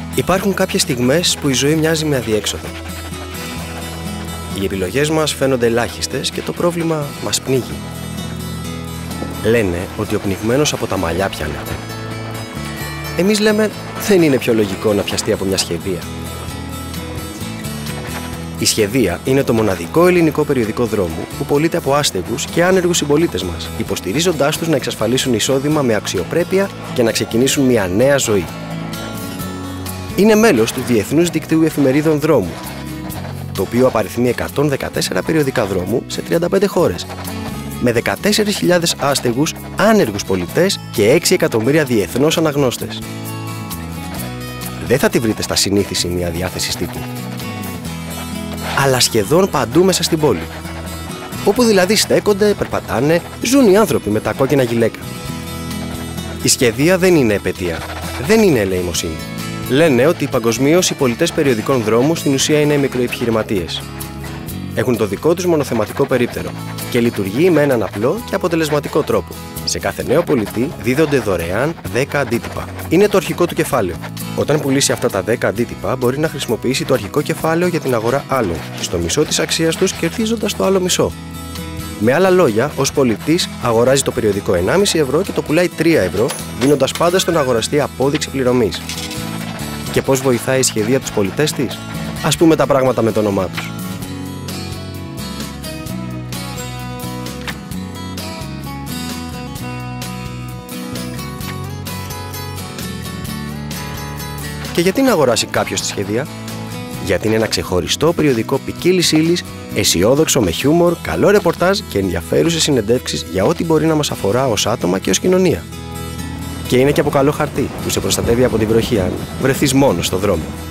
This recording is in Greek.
Υπάρχουν κάποιες στιγμές που η ζωή μοιάζει με αδιέξοδο. Οι επιλογές μας φαίνονται ελάχιστες και το πρόβλημα μας πνίγει. Λένε ότι ο πνιγμένος από τα μαλλιά πιάνεται. Εμείς λέμε δεν είναι πιο λογικό να πιαστεί από μια σχεδία. Η Σχεδία είναι το μοναδικό ελληνικό περιοδικό δρόμου που πωλείται από άστεγους και άνεργους συμπολίτες μας, υποστηρίζοντάς τους να εξασφαλίσουν εισόδημα με αξιοπρέπεια και να ξεκινήσουν μια νέα ζωή. Είναι μέλος του Διεθνούς Δικτύου Εφημερίδων Δρόμου, το οποίο απαριθμεί 114 περιοδικά δρόμου σε 35 χώρες, με 14.000 άστεγους, άνεργους πολιτές και 6 εκατομμύρια διεθνώς αναγνώστες. Δεν θα τη βρείτε στα συνήθη σημεία διάθεσης τύπου, αλλά σχεδόν παντού μέσα στην πόλη. Όπου δηλαδή στέκονται, περπατάνε, ζουν οι άνθρωποι με τα κόκκινα γυλαίκα. Η Σχεδία δεν είναι επετεία, δεν είναι ελεημοσύνη. Λένε ότι παγκοσμίως οι πολιτές περιοδικών δρόμου στην ουσία είναι μικροεπιχειρηματίες. Έχουν το δικό τους μονοθεματικό περίπτερο και λειτουργεί με έναν απλό και αποτελεσματικό τρόπο. Σε κάθε νέο πολιτή δίδονται δωρεάν 10 αντίτυπα. Είναι το αρχικό του κεφάλαιο. Όταν πουλήσει αυτά τα 10 αντίτυπα, μπορεί να χρησιμοποιήσει το αρχικό κεφάλαιο για την αγορά άλλων, στο μισό της αξίας τους, κερδίζοντας το άλλο μισό. Με άλλα λόγια, ως πολιτής αγοράζει το περιοδικό 1,5 ευρώ και το πουλάει 3 ευρώ, δίνοντας πάντα στον αγοραστή απόδειξη πληρωμής. Και πώς βοηθάει η Σχεδία τους πολιτές της? Ας πούμε τα πράγματα με το όνομά τους. Και γιατί να αγοράσει κάποιος τη Σχεδία? Γιατί είναι ένα ξεχωριστό περιοδικό ποικίλης ύλης, αισιόδοξο, με χιούμορ, καλό ρεπορτάζ και ενδιαφέρουσες συνεντεύξεις για ό,τι μπορεί να μας αφορά ως άτομα και ως κοινωνία. Και είναι και από καλό χαρτί που σε προστατεύει από την βροχή αν βρεθείς μόνος στο δρόμο.